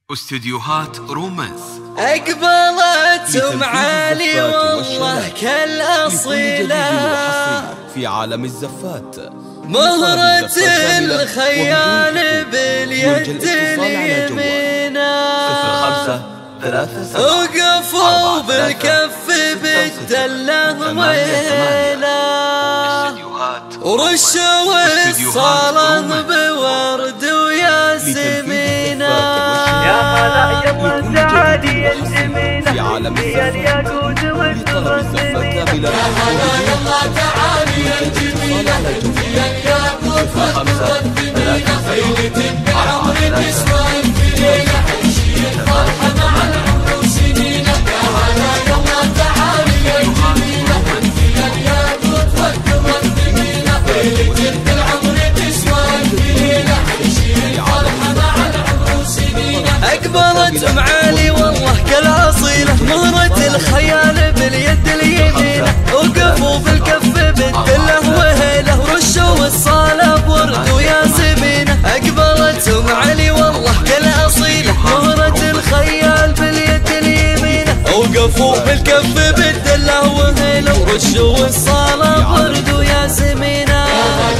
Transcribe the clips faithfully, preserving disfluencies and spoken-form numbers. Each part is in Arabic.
استديوهات رومانس أقبلت معالي والله كالأصيلة في عالم الزفات، مهرة الخيال باليد اليمينة، وقفوا بالكف بالدلة ويلا، ورشوا الصلاة بورد وياسمينة. يا هلا يلا تعالي الجميلة هي الياقوت والمرسمينة. يا هلا يلا تعالي الجميلة هي الياقوت والمرسمينة. ليلة بعمر النسوان في ليلة عيشي الفرحة مع العمر سنينة. يا هلا يلا تعالي الجميلة هي الياقوت والمرسمينة. ليلة بعمر النسوان في ليلة عيشي الفرحة مع العمر سنينة. أقبلت معالي والله كالأصيلة، مهرة الخيال باليد اليمينة، وقفوا بالكف بالدلة وهيلة، ورشوا الصالة بورد وياسمينة. أقبلت معالي والله كالأصيلة، مهرة الخيال باليد اليمينة، وقفوا بالكف بالدلة وهيلة، ورشوا الصالة بورد وياسمينة.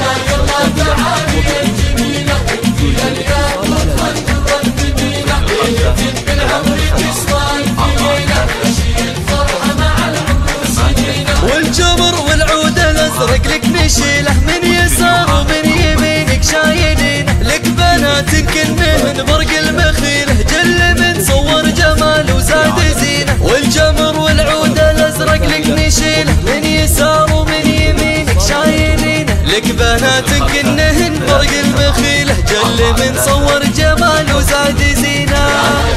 والجمر والعود الازرق لك نشيله، من يسار ومن يمينك شايلينه، لك بنات كنهن برق المخيله، جل من صور جمال وزاد زينه. والجمر والعود الازرق لك نشيله، من يسار ومن يمينك شايلينه، لك بنات كنهن برق المخيله، جل من صور جمال وزاد زينه.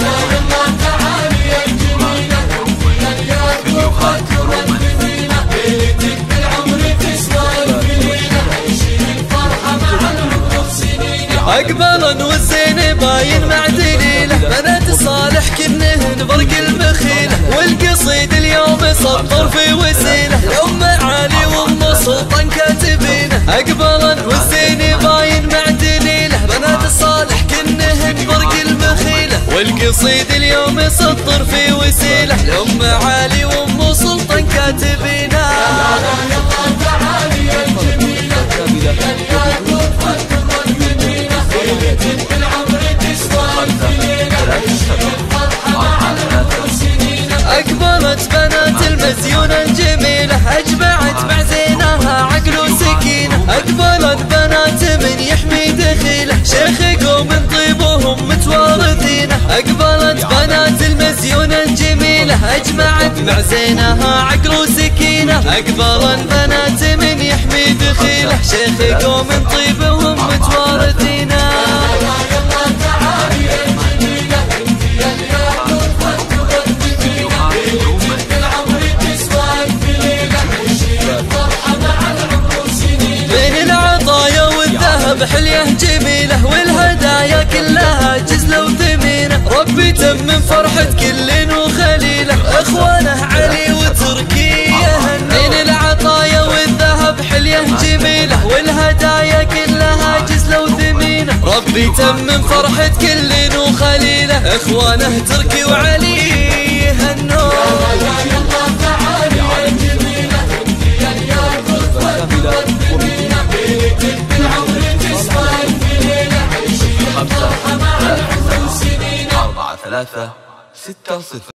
أقبلا والزين باين مع دليله، بنات صالح كنهن برق المخيله، والقصيد اليوم سطر في وسيله، الأم علي وام سلطان كاتبينه. أقبلا والزين باين مع دليله، بنات صالح كنهن برق المخيله، والقصيد اليوم سطر في وسيله، الأم علي وام سلطان كاتبينه. أقبلت بنات المزيونة الجميلة، أجمعت مع زينها عقل وسكينة. أقبلت بنات من يحمي دخيله، شيخ قوم طيبهم متوارثينه. أقبلت بنات المزيونة الجميلة، أجمعت مع زينها عقل وسكينة. أقبلت بنات من يحمي دخيله، شيخ قوم طيبهم متوارثينه. حليه جميلة والهدايا كلها جزلة وثمينة، ربي تمم فرحة كل وخليله، اخوانه علي وتركيا من العطايا والذهب حليه جميلة، والهدايا كلها جزلة وثمينة، ربي تمم فرحة كل وخليله، اخوانه تركي وعلي هنو. أربعة ثلاثة ستة صفر.